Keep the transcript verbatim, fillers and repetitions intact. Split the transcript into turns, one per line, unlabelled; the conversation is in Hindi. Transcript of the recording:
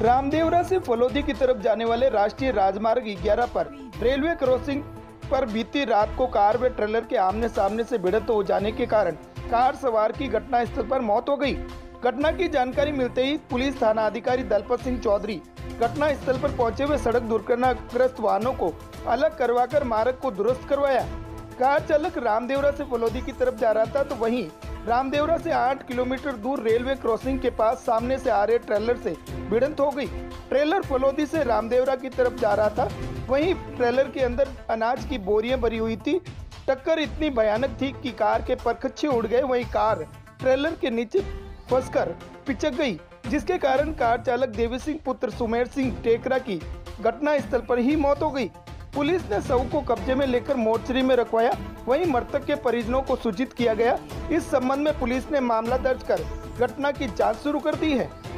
रामदेवरा से फलोदी की तरफ जाने वाले राष्ट्रीय राजमार्ग ग्यारह पर रेलवे क्रॉसिंग पर बीती रात को कार व ट्रेलर के आमने सामने से भिड़ंत हो जाने के कारण कार सवार की घटना स्थल पर मौत हो गई। घटना की जानकारी मिलते ही पुलिस थाना अधिकारी दलपत सिंह चौधरी घटना स्थल पर पहुंचे हुए सड़क दुर्घटनाग्रस्त वाहनों को अलग करवाकर मार्ग को दुरुस्त करवाया। कार चालक रामदेवरा से फलोदी की तरफ जा रहा था, तो वहीं रामदेवरा से आठ किलोमीटर दूर रेलवे क्रॉसिंग के पास सामने से आ रहे ट्रेलर से भिड़ंत हो गई। ट्रेलर फलोदी से रामदेवरा की तरफ जा रहा था, वहीं ट्रेलर के अंदर अनाज की बोरियां भरी हुई थी। टक्कर इतनी भयानक थी कि कार के परखच्चे उड़ गए, वहीं कार ट्रेलर के नीचे फंसकर पिचक गई, जिसके कारण कार चालक देवी सिंह पुत्र सुमेर सिंह टेकरा की घटना स्थल पर ही मौत हो गई। पुलिस ने शव को कब्जे में लेकर मोर्चरी में रखवाया, वहीं मृतक के परिजनों को सूचित किया गया। इस संबंध में पुलिस ने मामला दर्ज कर घटना की जांच शुरू कर दी है।